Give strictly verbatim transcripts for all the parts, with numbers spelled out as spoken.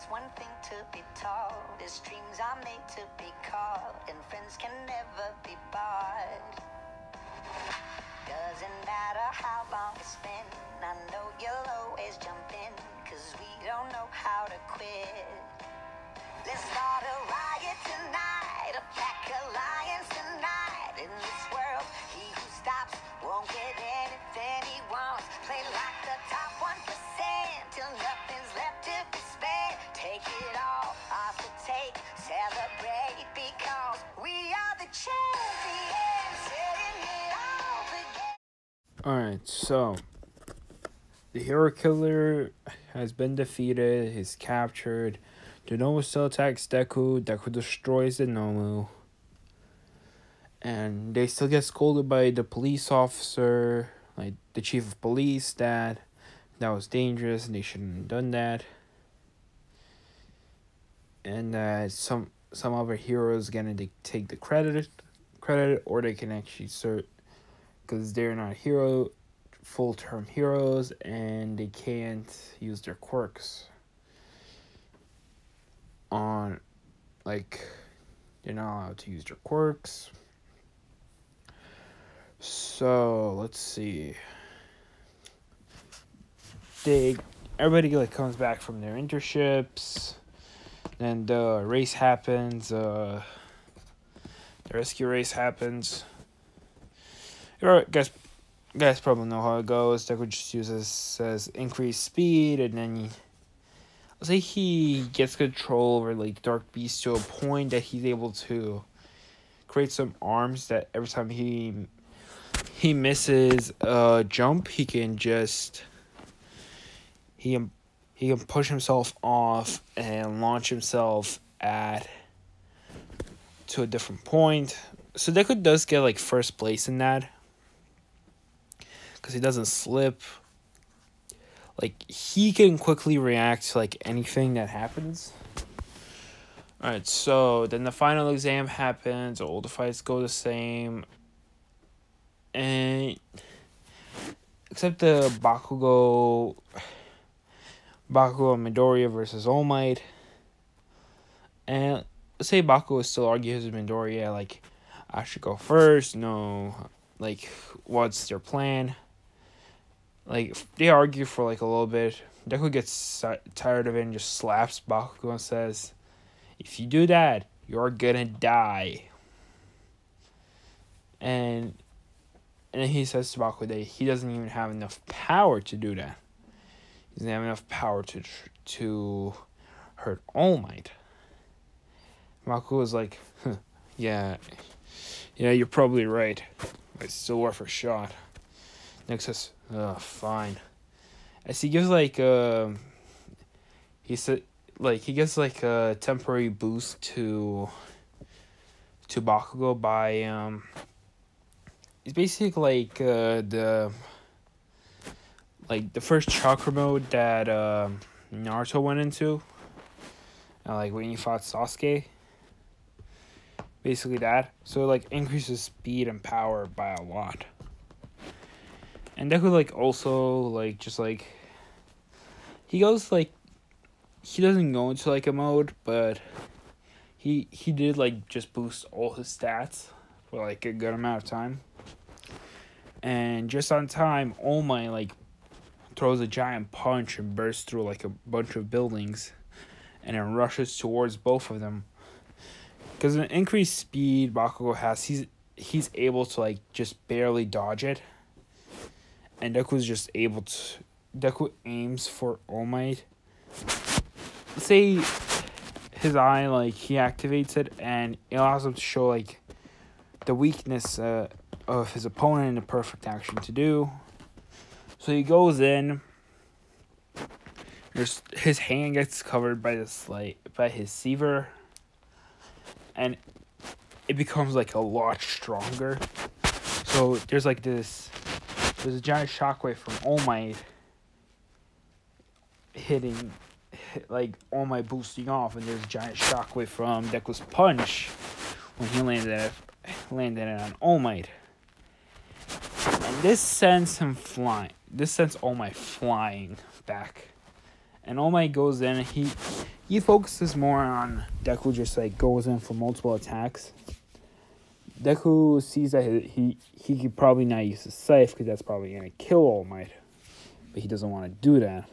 It's one thing to be tall, these dreams are made to be caught, and friends can never be bought. Doesn't matter how long it's been, I know you'll always jump in, cause we don't know how to quit. Let's start a riot tonight, a pack of lions tonight. In this world, he who stops won't get anything he wants. Play like the top one percent till nothing's left to be spent. Take it all off the take, celebrate because we are the champions, setting it off again. Alright, so the hero killer has been defeated, he's captured. The Nomu still attacks Deku, Deku destroys the Nomu. And they still get scolded by the police officer, like the chief of police, that that was dangerous and they shouldn't have done that. And that uh, some some other heroes gonna take the credit, credit, or they can actually cert, because they're not hero, full term heroes, and they can't use their quirks. On, like, they're not allowed to use their quirks. So let's see. They everybody like comes back from their internships. Then the race happens. Uh, the rescue race happens. You guys, guys probably know how it goes. Deku just uses says increased speed, and then he, I'll say he gets control over like Dark Beast to a point that he's able to create some arms that every time he he misses a jump, he can just he can he can push himself off and launch himself at to a different point. So Deku does get like first place in that, because he doesn't slip. Like, he can quickly react to like anything that happens. Alright, so then the final exam happens, all the fights go the same. And except the Bakugo Bakugo and Midoriya versus All Might. And let's say Bakugo still argues with Midoriya, like, I should go first, no, like, what's their plan? Like, they argue for, like, a little bit. Deku gets tired of it and just slaps Bakugo and says, if you do that, you're gonna die. And, and then he says to Bakugo that he doesn't even have enough power to do that. He doesn't have enough power to to hurt All Might. Bakugo is like, huh, yeah, yeah, you're probably right. But it's still worth a shot. Next says, oh, fine. As he gives like uh, he said like he gives like a temporary boost to to Bakugo by um it's basically like uh the like the first chakra mode that uh, Naruto went into. Uh, like when he fought Sasuke. Basically that. So it like increases speed and power by a lot. And Deku, like, also, like, just, like, he goes, like, he doesn't go into, like, a mode, but he, he did, like, just boost all his stats for, like, a good amount of time. And just on time, All Might, like, throws a giant punch and bursts through, like, a bunch of buildings and then rushes towards both of them. Because of the increased speed Bakugo has, he's, he's able to, like, just barely dodge it. And Deku's just able to... Deku aims for All Might. Let's say his eye, like, he activates it, and it allows him to show, like, the weakness uh, of his opponent and the perfect action to do. So he goes in. There's, his hand gets covered by this, like, by his Seaver. And it becomes, like, a lot stronger. So there's, like, this... There's a giant shockwave from All Might hitting, hit, like, All Might boosting off, and there's a giant shockwave from Deku's punch when he landed it, landed it on All Might. And this sends him flying. This sends All Might flying back And All Might goes in and he he focuses more on Deku just like goes in for multiple attacks. Deku sees that he he, he could probably not use his scythe because that's probably gonna kill All Might. But he doesn't want to do that.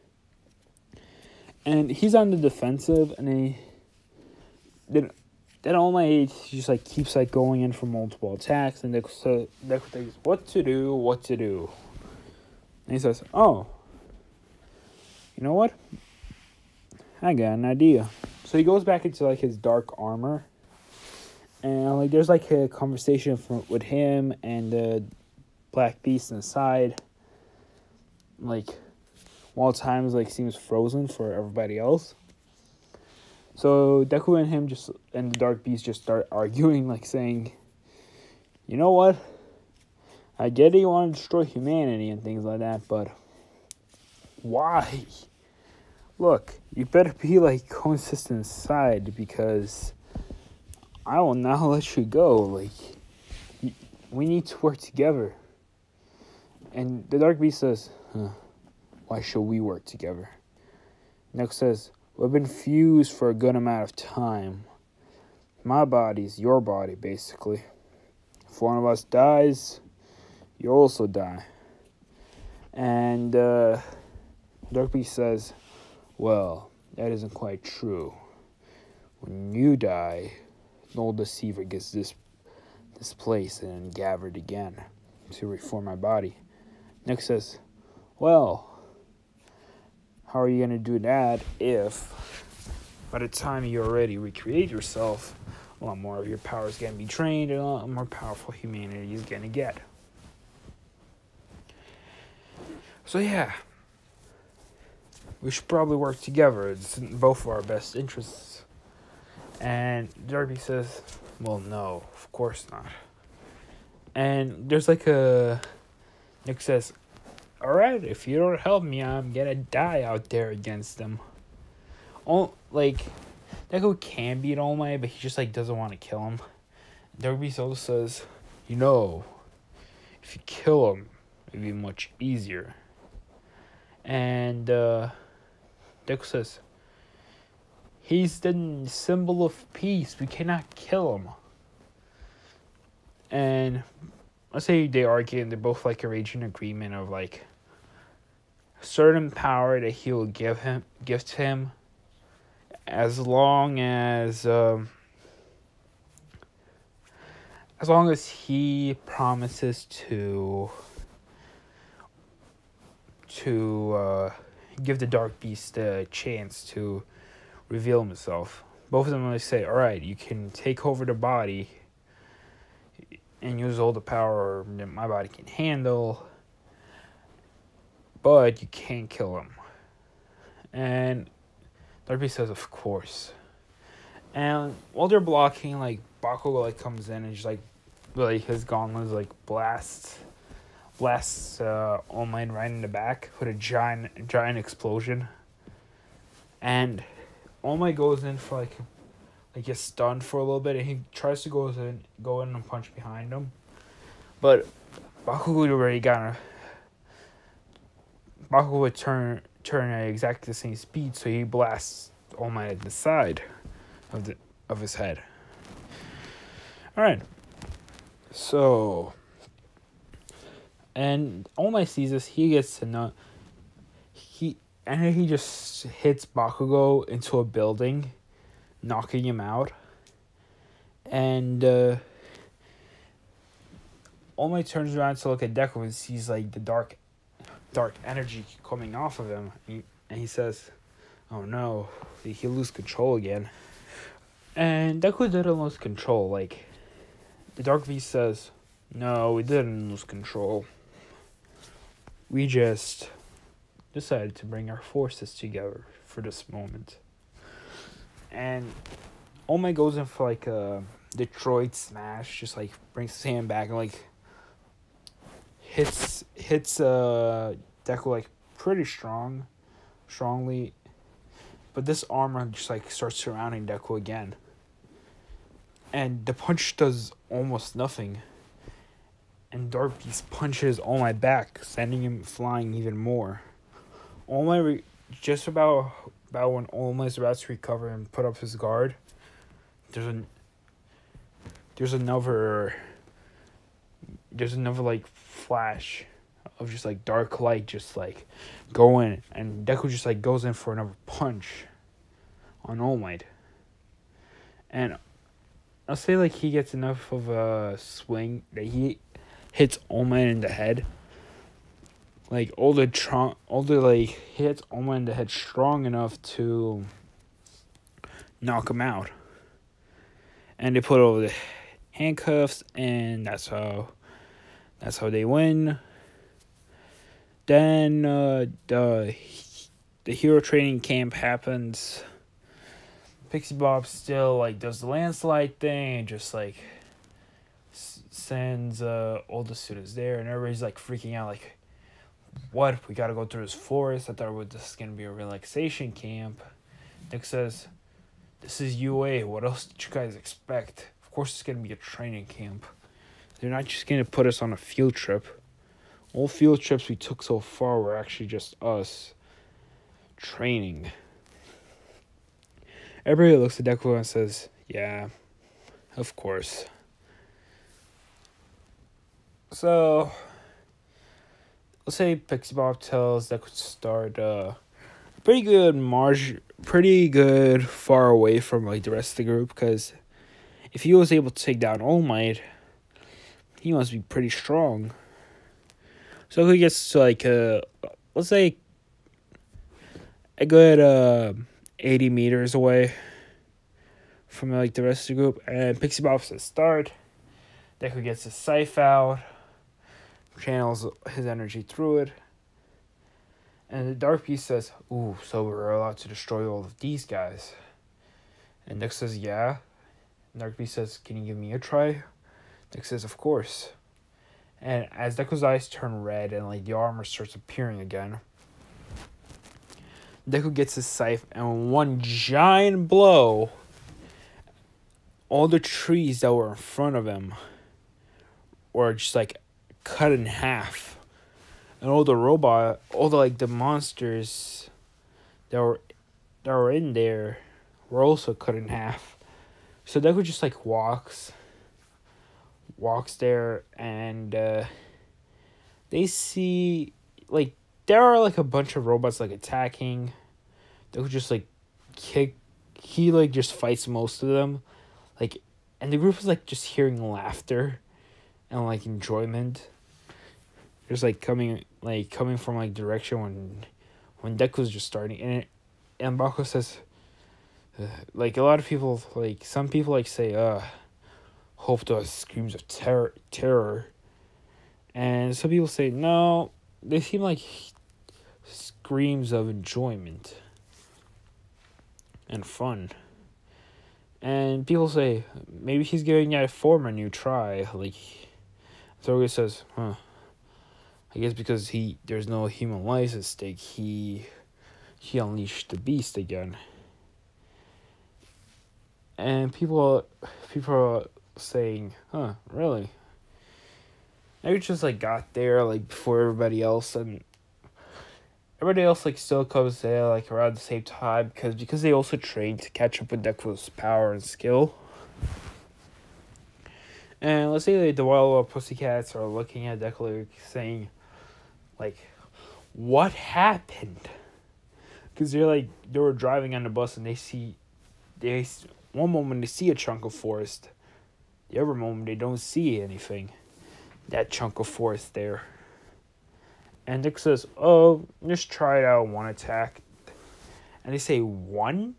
And he's on the defensive, and he then then All Might just like keeps like going in for multiple attacks, and Deku, so Deku thinks what to do, what to do. And he says, "Oh, you know what? I got an idea." So he goes back into like his dark armor, and like there's like a conversation from, with him and the Black Beast inside. Like, while time like seems frozen for everybody else. So Deku and him just and the Dark Beast just start arguing, like saying, "You know what? I get it, you want to destroy humanity and things like that, but why? Look, you better be like consistent inside because I will not let you go. Like, we need to work together." And the Dark Beast says, huh, "Why should we work together?" Next says, "We've been fused for a good amount of time. My body's your body, basically. If one of us dies, you also die." And uh, Dark Beast says, "Well, that isn't quite true. When you die, the old deceiver gets this displaced and gathered again to reform my body." Next says, "Well, how are you going to do that if by the time you already recreate yourself, a lot more of your power is going to be drained and a lot more powerful humanity is going to get?" So yeah, we should probably work together. It's in both of our best interests. And Darby says, "Well, no, of course not." And there's like a... Nick says, "Alright, if you don't help me, I'm gonna die out there against them." Oh, like, Deku can beat All Might, but he just, like, doesn't want to kill him. Darby also says, "You know, if you kill him, it'd be much easier." And, uh, Deku says, "He's the symbol of peace. We cannot kill him." And let's say they argue and they both like arrange an agreement of like certain power that he will give him, give to him, as long as um, as long as he promises to to uh, give the Dark Beast a chance to reveal himself. Both of them will say, "All right, you can take over the body and use all the power that my body can handle, but you can't kill him." And Darby says, "Of course." And while they're blocking, like, Bakugo, like, comes in and just, like, like his gauntlets, like, blasts, blasts uh, All Might right in the back with a giant, giant explosion. And All Might goes in for, like, like gets stunned for a little bit, and he tries to go in, go in and punch behind him, but Bakugo already got a. Bakugo would turn turn at exactly the same speed, so he blasts All Might at the side of the of his head. All right, so and All Might sees this. He gets to know he and then he just hits Bakugo into a building, knocking him out. And uh, All Might turns around to look at Deku and sees like the dark dark energy coming off of him. And he, and he says, "Oh no, did he lose control again?" And Deku didn't lose control. Like, the Dark Beast says, "No, we didn't lose control. We just decided to bring our forces together for this moment." And All Might goes in for like a Detroit smash, just like brings his hand back and like hits hits uh Deku like pretty strong, strongly. But this armor just like starts surrounding Deku again. And the punch does almost nothing. And Dark Beast punches All Might back, sending him flying even more. All Might re- just about about when All Might's about to recover and put up his guard, there's a there's another there's another like flash of just like dark light just like going, and Deku just like goes in for another punch on All Might. And I'll say like he gets enough of a swing that he hits All Might in the head. Like all the tron all the like hits All Might in the head strong enough to knock him out. And they put over the handcuffs, and that's how that's how they win. Then uh, the the hero training camp happens. Pixie Bob still like does the landslide thing and just like s- sends uh, all the students there, and everybody's like freaking out like, what, we gotta go through this forest? I thought this was gonna be a relaxation camp. Nick says, this is U A, what else did you guys expect? Of course it's gonna be a training camp. They're not just gonna put us on a field trip. All field trips we took so far were actually just us training. Everybody looks at Deku and says, yeah, of course. So, let's say Pixie Bob tells Deku to start uh, pretty good margin, pretty good far away from like the rest of the group, because if he was able to take down All Might, he must be pretty strong. So he gets to like, uh, let's say, a good uh, eighty meters away from like the rest of the group, and Pixie Bob says start. Deku gets his scythe out, channels his energy through it, and the Dark Beast says, ooh, so we're allowed to destroy all of these guys. And Deku says, yeah. And Dark Beast says, can you give me a try? Deku says, of course. And as Deku's eyes turn red and like the armor starts appearing again, Deku gets his scythe, and one giant blow, all the trees that were in front of him were just like cut in half. And all the robot, all the like the monsters that were that were in there were also cut in half. So Deku just like walks, walks there, and uh, they see like there are like a bunch of robots like attacking. Deku just like kick, he like just fights most of them, like, and the group is like just hearing laughter and like enjoyment. Just like coming like coming from like direction when when Deku's just starting, and it, and Bako says, uh, like a lot of people like some people like say uh hope those screams of terror terror, and some people say no, they seem like screams of enjoyment and fun. And people say maybe he's giving that form a new try. Like Toga says, huh. I guess because he there's no human lives at stake, he he unleashed the beast again. And people people are saying, huh, really? Maybe just like got there like before everybody else, and everybody else like still comes there like around the same time because because they also trained to catch up with Deku's power and skill. And let's say like, the Wild Pussycats are looking at Deku like, saying, like, what happened? Because they're like they were driving on the bus and they see, they one moment they see a chunk of forest, the other moment they don't see anything, that chunk of forest there. And Nick says, oh, just try it out one attack. And they say one?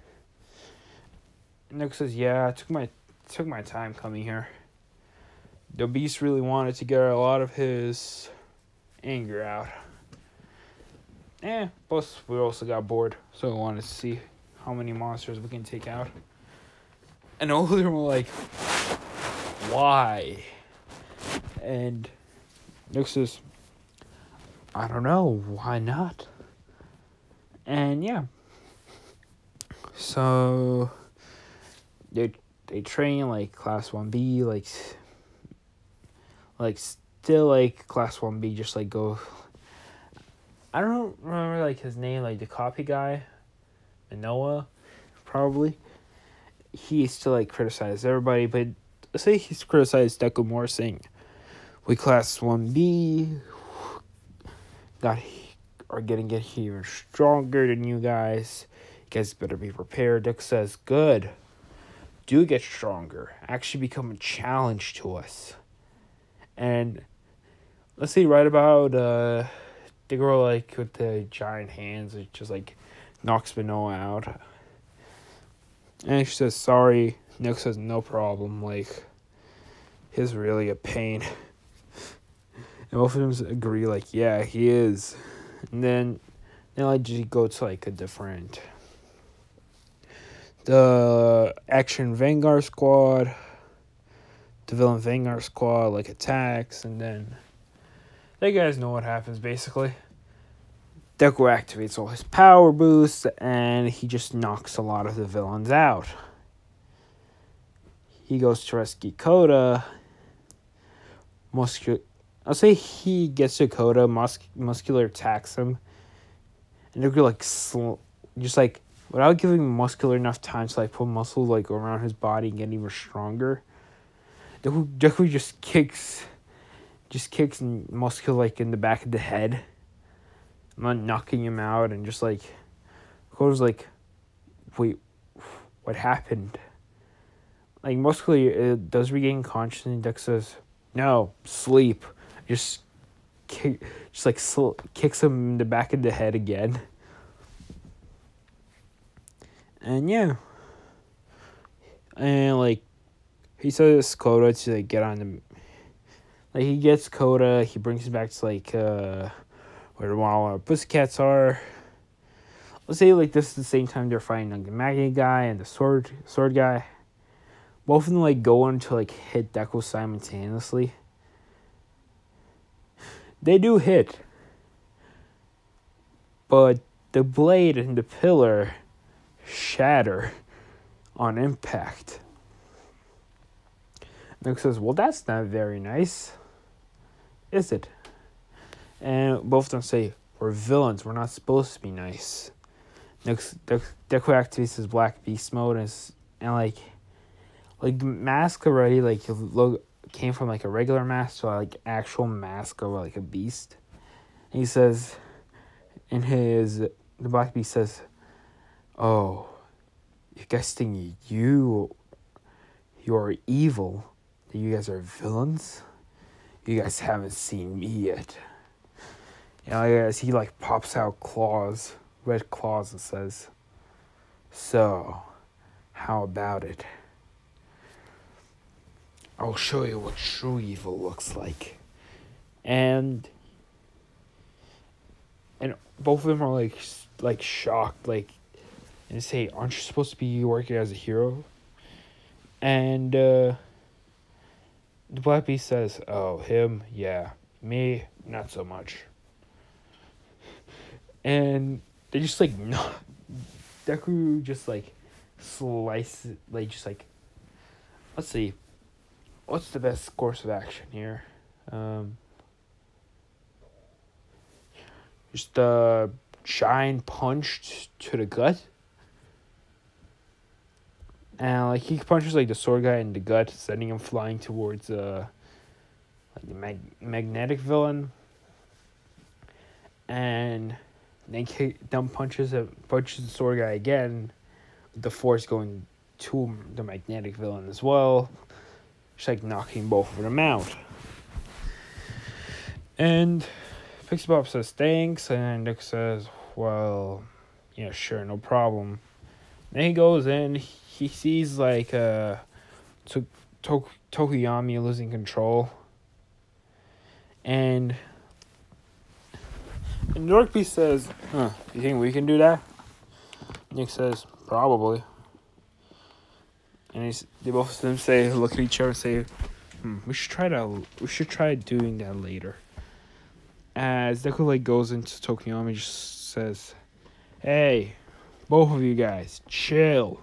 And Nick says, yeah, it took my took my time coming here. The beast really wanted to get a lot of his anger out. Eh, plus we also got bored, so we wanted to see how many monsters we can take out. And all of them were like, why? And Nick says, I don't know, why not? And yeah. So they they train like class one B, like like still like class one B, just like go I don't remember like his name, like the copy guy, Manoa, probably. He used to like criticize everybody, but let's say he's criticized Deku more, saying, "We class one B got are getting get even stronger than you guys. You guys better be prepared." Deku says, "Good. Do get stronger. Actually become a challenge to us." And let's see, right about uh, the girl like with the giant hands, it just like knocks Manoa out. And she says, "Sorry." Nick says, "No problem. Like, he's really a pain." And both of them agree, like, yeah, he is. And then they like just go to like a different. The action Vanguard squad, the villain Vanguard squad like attacks, and then you guys know what happens basically. Deku activates all his power boosts, and he just knocks a lot of the villains out. He goes to rescue Koda. Muscular, I'll say he gets to Koda. Mus- muscular attacks him, and Deku like sl- just like without giving Muscular enough time to like put muscle like around his body and get even stronger. Deku, Deku just kicks, just kicks Muscular like in the back of the head. I'm not knocking him out, and just like, Koda's like, wait, what happened? Like, Muscular it does regain consciousness, and Deku says, no, sleep. Just kick, just like sl- kicks him in the back of the head again. And yeah. And like, he says Koda to like get on the, like he gets Koda, he brings him back to like, uh, where the Wild Pussycats are. Let's say like this is the same time they're fighting like the magnet guy and the sword sword guy. Both of them like go on to like hit Deku simultaneously. They do hit, but the blade and the pillar shatter on impact. Deku says, "Well, that's not very nice, is it?" And both of them say, "We're villains. We're not supposed to be nice." Deku, Deku, Deku activates his Black Beast mode, and, and like, like mask already like look came from like a regular mask to like actual mask of like a beast. And he says, in his the Black Beast says, "Oh, you guys think you you are evil? That you guys are villains? You guys haven't seen me yet." You know, as he like pops out claws, red claws, and says, "So, how about it? I'll show you what true evil looks like." And and both of them are like like shocked, like, and say, "Aren't you supposed to be working as a hero?" And uh, the Black Beast says, "Oh, him, yeah. Me, not so much." And they just like no, Deku just like slice it, like just like, let's see, what's the best course of action here? Um, just a giant punch to the gut, and like he punches like the sword guy in the gut, sending him flying towards uh like the mag- magnetic villain, and then kick, dump punches a punches the sword guy again, the force going to the magnetic villain as well, just like knocking both of them out. And Pixie Pop says thanks, and Nick says, "Well, yeah, sure, no problem." Then he goes in, he sees like uh to- to- Tokuyami losing control, and And Dork Beast says, "Huh, you think we can do that?" Nick says, "Probably." And he's, they both of them say, look at each other and say, hmm, we should try to, we should try doing that later. As Deku like goes into Tokuyami, just says, "Hey, both of you guys, chill.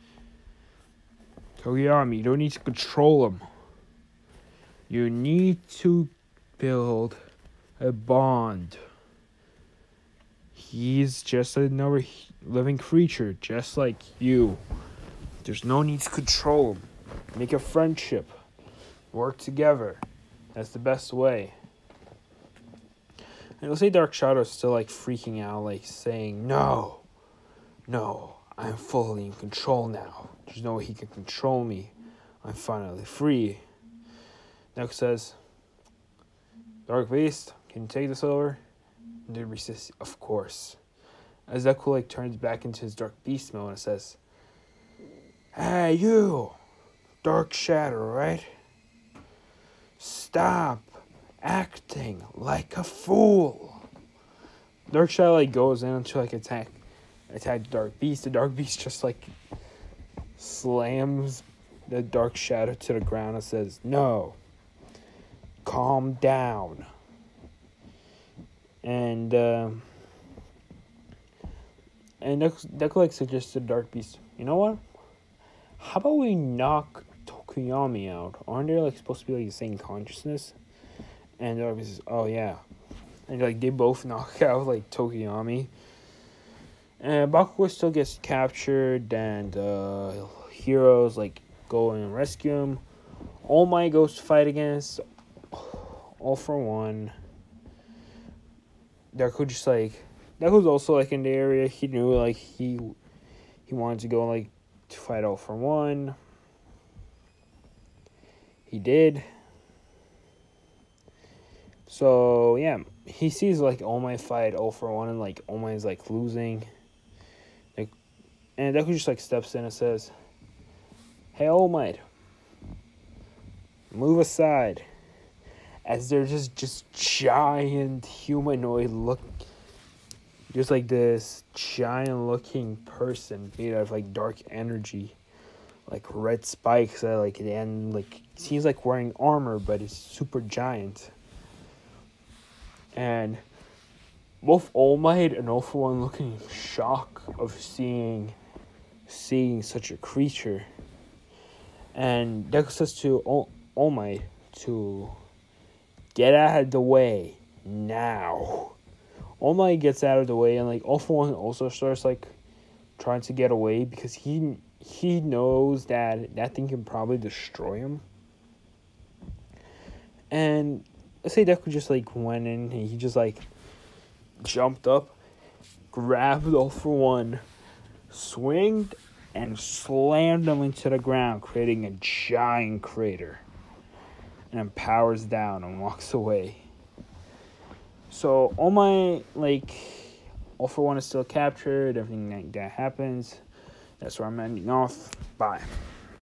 Tokuyami, you don't need to control him. You need to build a bond he's just another living creature, just like you. There's no need to control him. Make a friendship. Work together. That's the best way. And let's say Dark Shadow's still like freaking out, like saying, no, no, I'm fully in control now. There's no way he can control me. I'm finally free. Deku says, Dark Beast, can you take this over? And the Beast says, of course. As Deku like turns back into his Dark Beast mode and says, hey, you, Dark Shadow, right? Stop acting like a fool. Dark Shadow like goes in to like attack attack the Dark Beast. The Dark Beast just like slams the Dark Shadow to the ground and says, no, calm down. And uh, and Deku, Deku like suggests to the Dark Beast, you know what? How about we knock Tokuyami out? Aren't they like supposed to be like the same consciousness? And the Dark Beast says, oh yeah. And like they both knock out like Tokuyami. And Bakugo still gets captured, and uh, heroes like go and rescue him. All Might goes to fight against All for One. Deku just like Deku's also like in the area. He knew like he he wanted to go like to fight All for One. He did. So yeah, he sees like All Might fight All for One, and like All Might is like losing. Like, and Deku just like steps in and says, "Hey, All Might, move aside." As they're just just giant humanoid look, just like this giant looking person made out of like dark energy, like red spikes that like and like seems like wearing armor, but it's super giant. And both All Might and All for One look in shock of seeing seeing such a creature. And Deku says to All, All Might to get out of the way now. All Might gets out of the way, and like All for One also starts like trying to get away because he he knows that that thing can probably destroy him. And let's say Deku just like went in and he just like jumped up, grabbed All for One, swinged, and slammed him into the ground, creating a giant crater. And then powers down and walks away. So All Might, like, All for One is still captured. Everything like that happens. That's where I'm ending off. Bye.